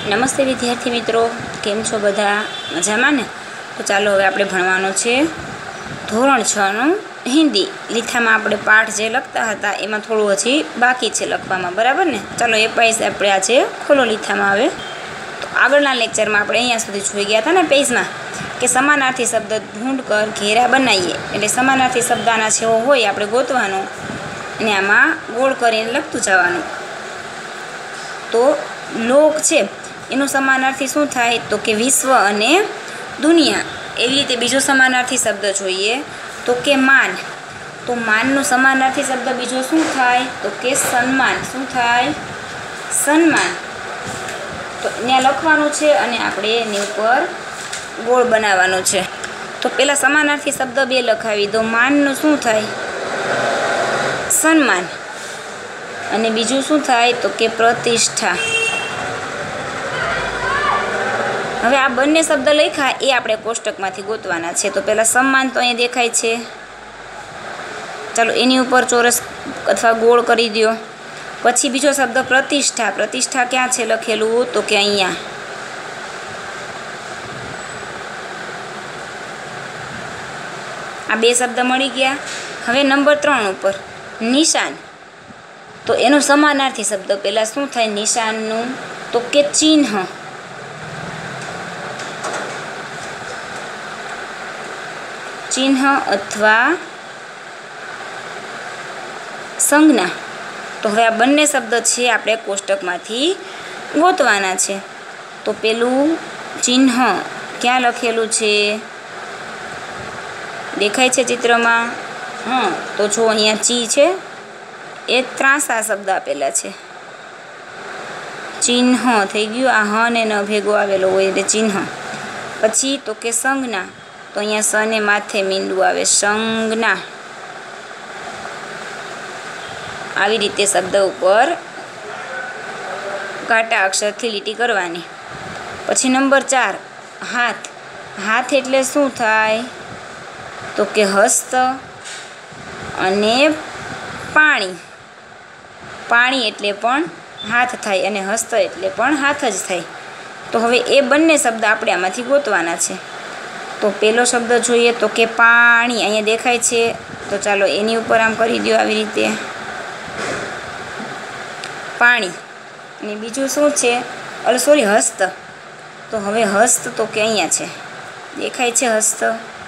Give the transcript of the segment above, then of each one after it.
નમસ્તે વિદ્યાર્થી મિત્રો, કેમ છો બધા? મજામાં ને? તો ચાલો હવે આપણે ભણવાનું છે ધોરણ 6નું હિન્દી. લીથામાં આપણે પાઠ જે લખતા હતા એમાં થોડું હજી બાકી છે લખવામાં, બરાબર ને? ચાલો એ પેજ આપણે આજે ખોલો લીથામાં. આવે તો આગળના લેક્ચરમાં આપણે અહીંયા સુધી જોઈ ગયા હતા ને પેજમાં કે સમાનાર્થી શબ્દ ઢૂંઢ કર ઘેરા બનાવીએ. એટલે સમાનાર્થી શબ્દના જેવો હોય આપણે ગોતવાનો અને આમાં ગોળ કરીને લખતું જવાનું. તો લોક છે એનું સમાનાર્થી શું થાય? તો કે વિશ્વ અને દુનિયા. એવી રીતે બીજો સમાનાર્થી શબ્દ જોઈએ તો કે માન. તો માનનું સમાનાર્થી શબ્દ બીજો શું થાય? તો કે સન્માન. શું થાય? સન્માન. તો ત્યાં લખવાનું છે અને આપણે એની ઉપર ગોળ બનાવવાનો છે. તો પહેલાં સમાનાર્થી શબ્દ બે લખાવી દો. માનનું શું થાય? સન્માન. અને બીજું શું થાય? તો કે પ્રતિષ્ઠા. હવે આ બંને શબ્દ લખ્યા એ આપણે કોષ્ટકમાંથી ગોતવાના છે. તો પહેલાં સન્માન તો અહીંયા દેખાય છે, ચાલો એની ઉપર ચોરસ અથવા ગોળ કરી દો. પછી બીજો શબ્દ પ્રતિષ્ઠા. પ્રતિષ્ઠા ક્યાં છે લખેલું? તો કે અહીંયા. આ બે શબ્દ મળી ગયા. હવે નંબર 3 ઉપર નિશાન. તો એનું સમાનાર્થી શબ્દ પહેલાં શું થાય નિશાનનું? તો કે ચિહ્ન. ચિહ્ન અથવા સંજ્ઞા. તો હવે આ બંને શબ્દ છે આપણે કોષ્ટકમાંથી ગોતવાના છે. તો પેલું ચિહ્ન ક્યાં લખેલું છે? દેખાય છે ચિત્રમાં? તો જો અહીંયા ચી છે એ ત્રાંસા શબ્દ આપેલા છે. ચિહ્ન થઈ ગયું. આ હ ને ન ભેગો આવેલો હોય એટલે ચિહ્ન. પછી તો કે સંજ્ઞા. તો અહીંયા સને માથે મીંડું આવે, સંજ્ઞા. આવી રીતે શબ્દ ઉપર કાંટા અક્ષરથી લીટી કરવાની. પછી નંબર 4 હાથ. હાથ એટલે શું થાય? તો કે હસ્ત અને પાણી. પાણી એટલે પણ હાથ થાય અને હસ્ત એટલે પણ હાથ જ થાય. તો હવે એ બંને શબ્દ આપણે આમાંથી ગોતવાના છે. તો પહેલો શબ્દ જોઈએ તો કે પાણી. અહીંયા દેખાય છે તો ચાલો એની ઉપર આમ કરી દો આવી રીતે, પાણી. અને બીજું શું છે? હસ્ત. તો હવે હસ્ત તો કે અહીંયા છે, દેખાય છે હસ્ત.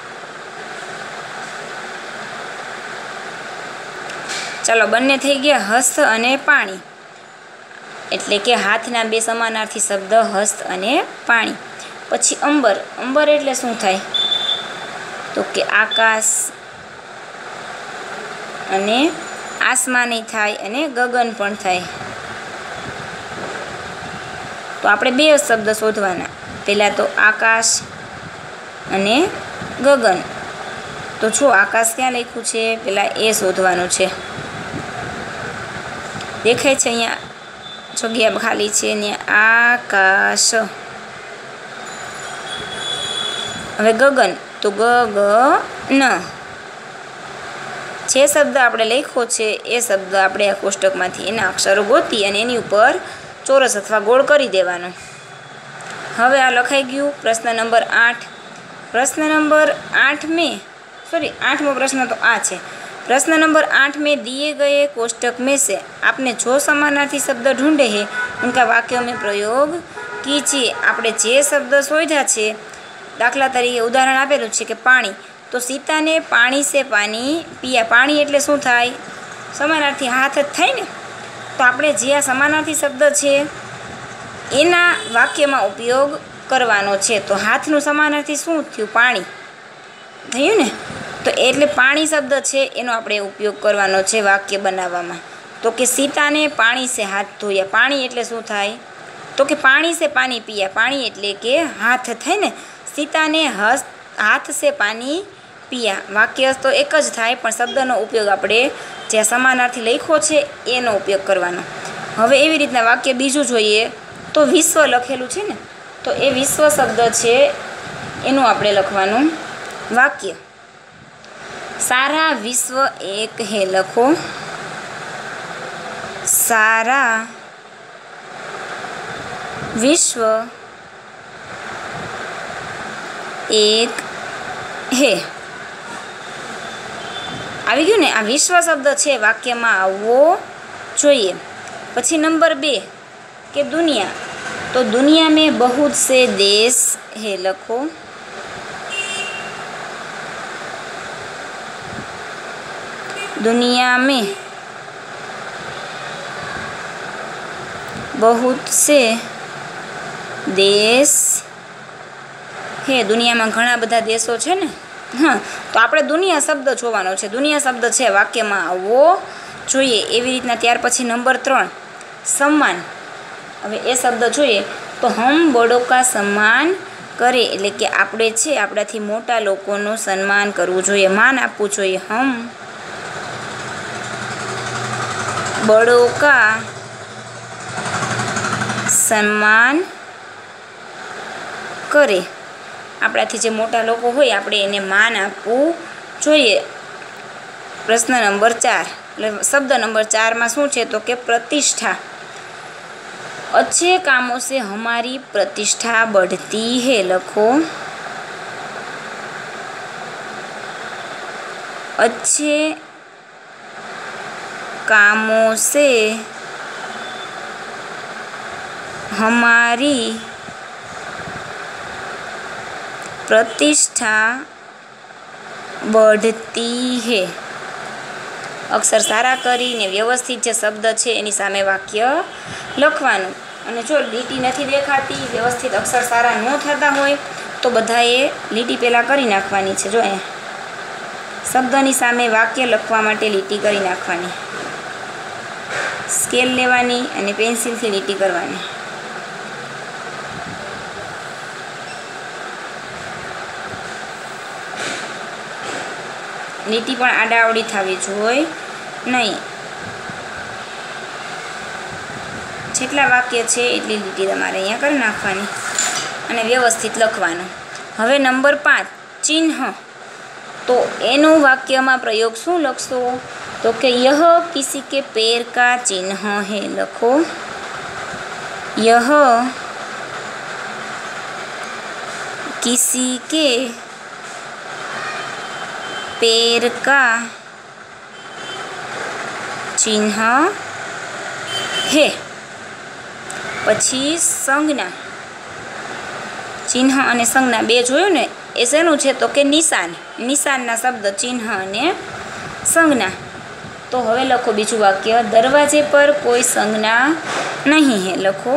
ચાલો બંને થઈ ગયા હસ્ત અને પાણી. એટલે કે હાથના બે સમાનાર્થી શબ્દ હસ્ત અને પાણી. પછી અંબર. અંબર એટલે શું થાય? તો કે આકાશ અને આસમાની થાય અને ગગન પણ થાય. તો આપણે બે શબ્દ શોધવાના. પહેલાં તો આકાશ અને ગગન. તો જો આકાશ ક્યાં લખ્યું છે? પહેલાં એ શોધવાનું છે. દેખાય છે અહીંયા જગ્યા ખાલી છે ને આકાશ. હવે ગગન. તો ગગન. જે શબ્દ આપણે લખ્યો છે એ શબ્દ આપણે આ કોષ્ટકમાંથી એના અક્ષરો ગોતી અને એની ઉપર ચોરસ અથવા ગોળ કરી દેવાનો. હવે આ લખાઈ ગયું. પ્રશ્ન નંબર 8. પ્રશ્ન નંબર 8 में 8मो प्रश्न तो आ है. प्रश्न नंबर 8 में दिए गए कोष्टक में से आपने जो समानार्थी शब्द ढूंढे हैं उनका वाक्यों में प्रयोग कीजिए. આપણે જે શબ્દ શોધ્યા છે, દાખલા તરીકે ઉદાહરણ આપેલું છે કે પાણી. તો સીતાને પાણી સે પાણી પિયા. પાણી એટલે શું થાય? સમાનાર્થી હાથ જ થાય ને. તો આપણે જે આ સમાનાર્થી શબ્દ છે એના વાક્યમાં ઉપયોગ કરવાનો છે. તો હાથનું સમાનાર્થી શું થયું? પાણી થયું ને. તો એટલે પાણી શબ્દ છે એનો આપણે ઉપયોગ કરવાનો છે વાક્ય બનાવવામાં. તો કે સીતાને પાણી સે હાથ ધોયા. પાણી એટલે શું થાય? તો કે પાણી સે પાણી પિયા. પાણી એટલે કે હાથ થાય ને. સીતાને હાથ સે પાણી પિયા. વાક્ય તો એક જ થાય પણ શબ્દનો ઉપયોગ આપણે જે સમાનાર્થી લખ્યો છે એનો ઉપયોગ કરવાનો. હવે એવી રીતના વાક્ય બીજું જોઈએ તો વિશ્વ લખેલું છે ને. તો એ વિશ્વ શબ્દ છે એનું આપણે લખવાનું વાક્ય. સારા વિશ્વ એક હે લખો. સારા विश्व एक है। આવી ગયું ને, આ વિશ્વ શબ્દ છે વાક્યમાં આવવો જોઈએ। પછી નંબર 2 કે દુનિયા, તો दुनिया में बहुत से देश है લખો। दुनिया में बहुत से देश है, દુનિયામાં ઘણા બધા દેશો છે ને। હા, તો આપણે દુનિયા શબ્દ જોવાનો છે, દુનિયા શબ્દ છે વાક્યમાં આવવો જોઈએ એવી રીતના। ત્યાર પછી નંબર 3 સન્માન, હવે એ શબ્દ જોઈએ તો હમ બડો કા સન્માન કરે, એટલે કે આપણે છે આપણાથી મોટા લોકોનું સન્માન કરવું જોઈએ, માન આપવું જોઈએ। હમ બડો કા સન્માન કરે, આપણાથી જે મોટા લોકો હોય આપણે એને માન આપવું જોઈએ। પ્રશ્ન નંબર 4 એટલે શબ્દ નંબર 4માં શું છે તો કે પ્રતિષ્ઠા। अच्छे कामों से हमारी प्रतिष्ठा बढ़ती है લખો। अच्छे कामों से हमारी प्रतिष्ठा बढ़ती है। અક્ષર સારા કરીને વ્યવસ્થિત જે શબ્દ છે એની સામે વાક્ય લખવાનું। અને જો લીટી નથી દેખાતી, વ્યવસ્થિત અક્ષર સારા ન થતા હોય તો બધાએ લીટી પહેલાં કરી નાખવાની છે। જો અહીંયા શબ્દની સામે વાક્ય લખવા માટે લીટી કરી નાખવાની, સ્કેલ લેવાની અને પેન્સિલથી લીટી કરવાની। લીટી પણ આડાઅવળી થવી જોઈએ નહીં, જેટલા વાક્ય છે એટલી લીટી તમારે અહીંયા કરી નાખવાની અને વ્યવસ્થિત લખવાનું। હવે નંબર 5 ચિહ્ન, તો એનું વાક્યમાં પ્રયોગ શું લખશો તો કે યહ કિસી કે पैर का चिन्ह है લખો। યહ किसी के पैर का चिन्ह है। પછી સંજ્ઞા, ચિહ્ન અને સંજ્ઞા બે જોયું ને, એ શેનું છે તો કે નિશાન, નિશાનના શબ્દ ચિહ્ન અને સંજ્ઞા। તો હવે લખો બીજું વાક્ય, દરવાજે પર કોઈ સંજ્ઞા નહીં હે લખો।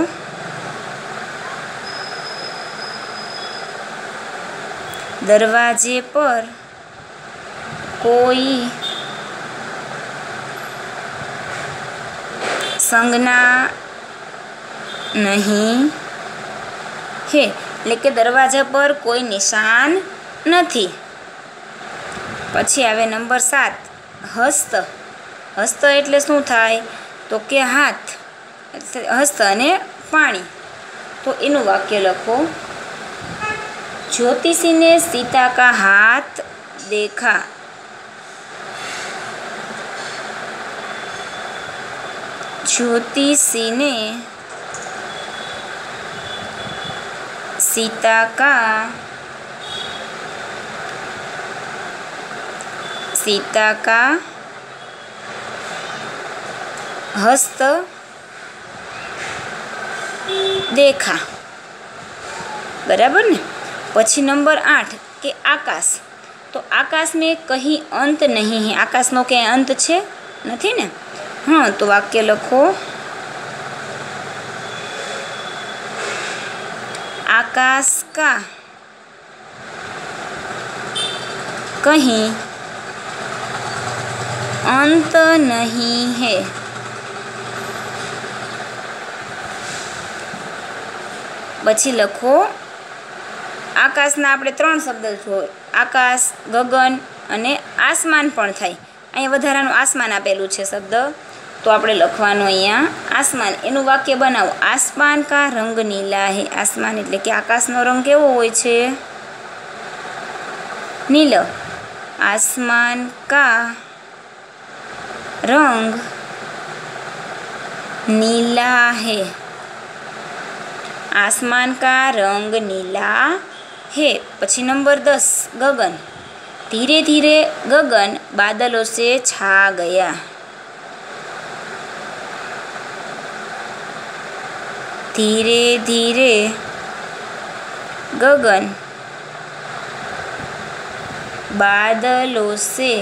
दरवाजे पर कोई संज्ञा नहीं है, એટલે કે દરવાજા પર કોઈ નિશાન નથી। પછી આવે નંબર 7 હસ્ત। હસ્ત એટલે શું થાય તો કે હાથ, હસ્ત અને પાણી। તો એનું વાક્ય લખો, ज्योतिषी ने सीता का हाथ देखा। ज्योतिषी ने सीता का हस्त देखा। बराबर ने। પછી નંબર 8 કે આકાશ, તો આકાશ में कहीं अंत नहीं है, આકાશનો ક્યાંય અંત છે નથી ને। હા, તો વાક્ય લખો, आकाश का कहीं अंत नहीं है। પછી લખો, આકાશના આપણે 3 શબ્દ જોઈએ, આકાશ, ગગન અને આસમાન પણ થાય। અહીંયા વધારાનું આસમાન આપેલું છે શબ્દ, તો આપણે લખવાનું અહીંયા આસમાન। એનું વાક્ય બનાવો, આસમાન કા રંગ નીલા હે। આસમાન એટલે કે આકાશનો રંગ કેવો હોય છે? નીલો। આસમાન કા રંગ नीला है। आसमान का रंग नीला है। પછી नंबर 10 गगन, धीरे धीरे गगन बादलों से छा गया। धीरे धीरे गगन बादलों से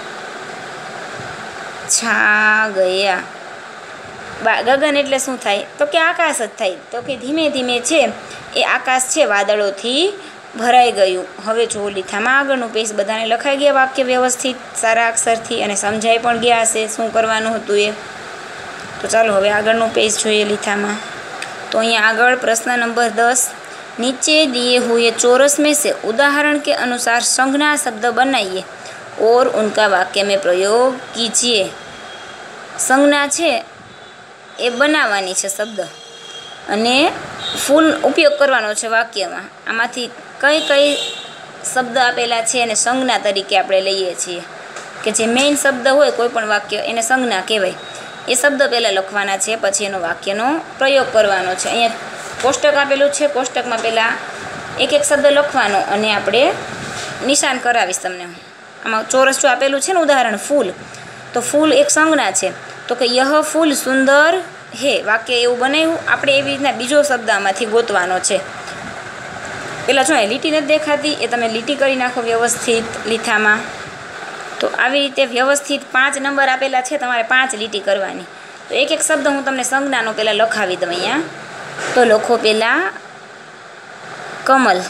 छा गया। गगन એટલે શું થાય તો કે આકાશ જ થાય। તો કે ધીમે ધીમે છે એ આકાશ છે વાદળોથી ભરાઈ ગયું। હવે જો લીથામાં આગળનું પેજ બધાને લખાઈ ગયા વાક્ય વ્યવસ્થિત સારા અક્ષરથી અને સમજાઈ પણ ગયા હશે શું કરવાનું હતું એ। તો ચાલો હવે આગળનું પેજ જોઈએ લીથામાં। तो यहाँ आगळ प्रश्न नंबर 10, नीचे दिए हुए चौरस में से उदाहरण के अनुसार संज्ञा शब्द बनाइए और उनका वाक्य में प्रयोग कीजिए। संज्ञा है ए बनावानी छे शब्द अने फूल उपयोग करवानो छे वाक्य में। आमांथी कई कई शब्द आपेला छे अने संज्ञा तरीके आपणे लईए छीए के जे मेन शब्द होय कोईपण वाक्य एने संज्ञा कहेवाय। ए शब्द पहला लखवाना छे पछी एनो वाक्यनो प्रयोग करवानो छे। अहींया कोष्टक आपेलुं छे, कोष्टकमां पहेला एक एक शब्द लखवानो अने आपणे निशान करावीश तमने। आमां चौरस जो आपेलुं छे ने उदाहरण फूल, तो फूल एक संज्ञा छे तो कि यह फूल सुंदर है वाक्य एवुं बनाव्युं। आपणे एवी रीतना बीजो शब्द आमांथी गोतवानो छे। पेला जो लीटी नथी देखाती ए तमे लीटी करी नाखो व्यवस्थित लीथामां। तो આવી રીતે વ્યવસ્થિત 5 નંબર આપેલા છે તમારે 5 લીટી કરવાની। તો એક એક શબ્દ હું તમને સંજ્ઞાનો પહેલા લખાવી દઉં અહીંયા। તો લખો પહેલા કમલ।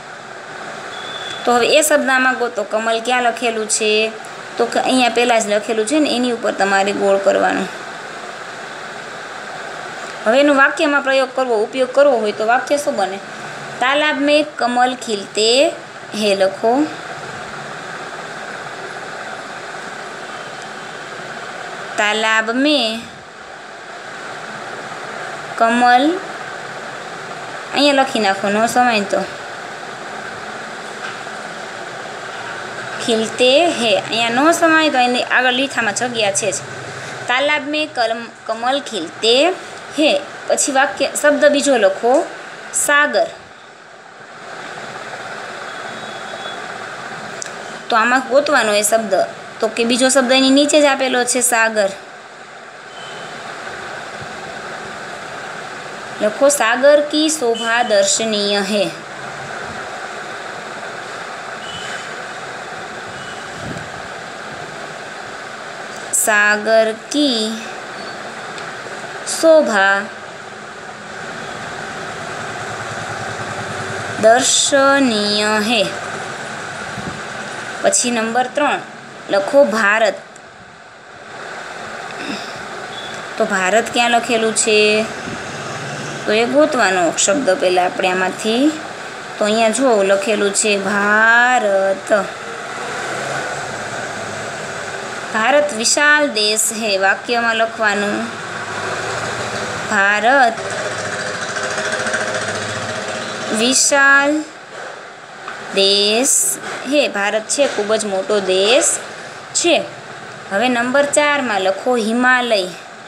તો હવે એ શબ્દ આમાં ગોતો કમલ ક્યાં લખેલું છે તો કે અહીંયા પહેલા જ લખેલું છે ને એની ઉપર તમારે ગોળ કરવાનું। હવે એનું વાક્યમાં પ્રયોગ કરવો ઉપયોગ કરવો હોય તો વાક્ય શું બને? તાલાબ में कमल खिलते हैं લખો। तालाब में कमल अहीं लखी नाखो नो समय तो खिलते हैं अहीं नो समय तो एनी आगळ लीठामां जग्या छे। तालाब में कमल खिलते हैं पछी वाक्य शब्द बीजो लखो सागर। तो आमां गोतवानो ए शब्द तो कि बीजो शब्द एनी नीचे ज आपेलो छे सागर। लखो सागर की शोभा दर्शनीय है। सागर की शोभा दर्शनीय है। पछी नंबर 3 लखो भारत। तो भारत क्या लखेलू छे तो ये गोतवानो शब्द पहला आपणे आमांथी। तो अहींया जो लखेलू छे भारत। भारत विशाल देश है वाक्यमां लखवानुं भारत विशाल देश है। भारत छे खूब ज मोटो देश छे। हवे नंबर 4 में लखो हिमालय।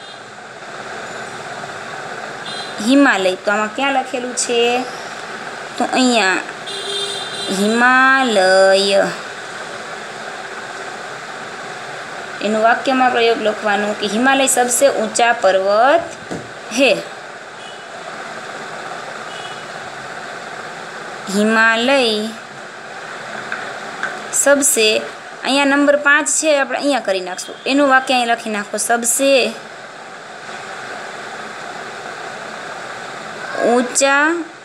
हिमालय तो आमां क्या लखेलू छे तो अहींया हिमालय एनु वाक्य में प्रयोग लखवानुं कि हिमालय सबसे ऊंचा पर्वत है। हिमालय सबसे अहींया नंबर 5 छे आपणे अहींया करी नाखशुं एनुं वाक्य अहीं लखी नाखो सबसे ऊंचा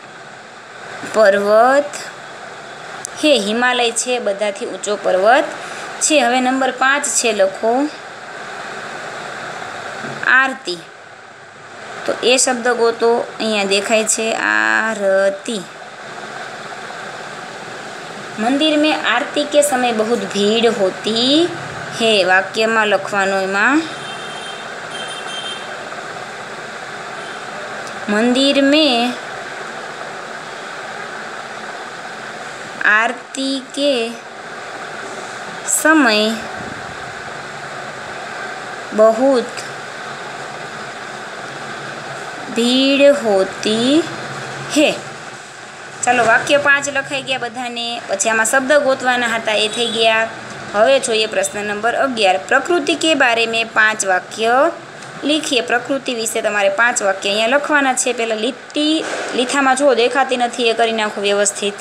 पर्वत है। हिमालय छे बधाथी ऊंचो पर्वत छे। हवे नंबर 5 छे लखो आरती। तो ए शब्द गोतो अहींया देखाय छे आरती। मंदिर में आरती के समय बहुत भीड़ होती है वाक्य में लखवानुं एमां मंदिर में आरती के समय बहुत भीड़ होती હે. ચાલો વાક્ય 5 લખાઈ ગયા બધાને. પછી આમાં શબ્દ ગોતવાના હતા, એ થઈ ગયા. હવે જોઈએ પ્રશ્ન નંબર 11. પ્રકૃતિ કે બારે મેં 5 વાક્ય લીખીએ. પ્રકૃતિ વિશે તમારે 5 વાક્ય અહીંયા લખવાના છે. પહેલાં લીથામાં જો દેખાતી નથી, એ કરી નાખો વ્યવસ્થિત.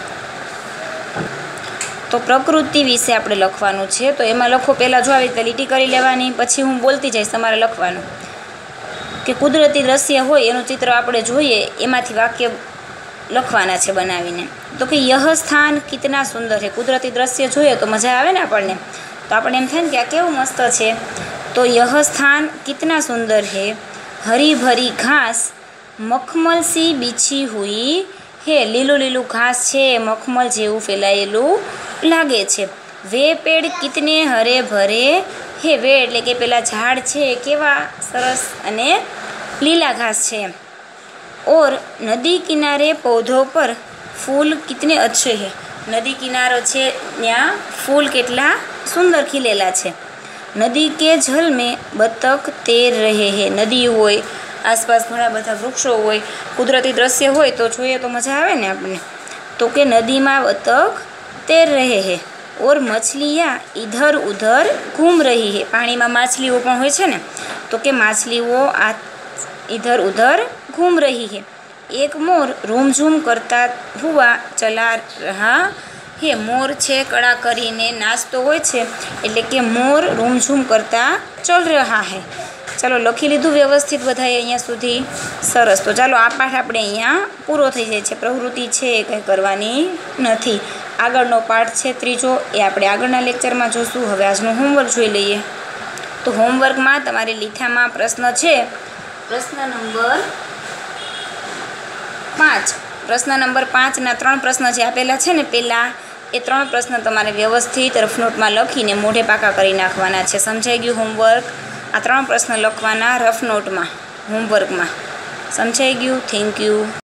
તો પ્રકૃતિ વિશે આપણે લખવાનું છે. તો એમાં લખો, પહેલાં જો આવી રીતે લીટી કરી લેવાની, પછી હું બોલતી જઈશ, તમારે લખવાનું કે કુદરતી દ્રશ્ય હોય એનું ચિત્ર આપણે જોઈએ, એમાંથી વાક્ય લખવાના છે બનાવીને. તો કે યહ સ્થાન કિતના સુંદર છે. કુદરતી દ્રશ્ય જોઈએ તો મજા આવે ને આપણને, તો આપણે એમ થાય ને કે આ કેવું મસ્ત છે. તો યહ સ્થાન કિતના સુંદર है, हरी भरी घास मखमल सी बिछी हुई है. લીલું લીલું ઘાસ છે, મખમલ જેવું ફેલાયેલું લાગે છે. વે પેડ કિતને હરે ભરે હે. વે એટલે કે પેલા ઝાડ છે કેવા સરસ અને લીલા ઘાસ છે. और नदी किनारे पौधों पर फूल कितने अच्छे हैं. नदी किनारो છે ત્યાં ફૂલ કેટલા સુંદર ખીલેલા છે. નદી કે જલ મેં બતક તैर रहे हैं. નદી હોય, આસપાસ ઘણા બધા વૃક્ષો હોય, કુદરતી દ્રશ્ય હોય તો જોઈએ તો મજા આવે ને આપણને. તો કે નદીમાં બતક તैर रहे हैं और मछलियाँ इधर उधर घूम रही है. પાણીમાં માછલીઓ પણ હોય છે ને, તો કે માછલીઓ આ इधर उधर घूम रही है. एक मोर रूमझूम करता हुआ चला रहा है. मोर છે કળા કરીને નાચતો હોય છે, એટલે કે મોર રૂમઝૂમ કરતા ચલ રહા હે. ચાલો લખી લીધું વ્યવસ્થિત બધાએ અહીંયા સુધી? સરસ. તો ચાલો આ પાઠ આપણે અહીંયા પૂરો થઈ જાય છે. પ્રવૃત્તિ છે એ કંઈ કરવાની નથી. આગળનો પાઠ છે ત્રીજો, એ આપણે આગળના લેક્ચરમાં જોશું. હવે આજનું હોમવર્ક જોઈ લઈએ. તો હોમવર્કમાં તમારી લીથામાં પ્રશ્ન છે, પ્રશ્ન નંબર 5. પ્રશ્ન નંબર 5ના 3 પ્રશ્ન જે આપેલા છે ને પહેલાં, એ 3 પ્રશ્ન તમારે વ્યવસ્થિત રફનોટમાં લખીને મોઢે પાકા કરી નાખવાના છે. સમજાઈ ગયું હોમવર્ક? આ 3 પ્રશ્ન લખવાના રફનોટમાં હોમવર્કમાં. સમજાઈ ગયું? Thank you.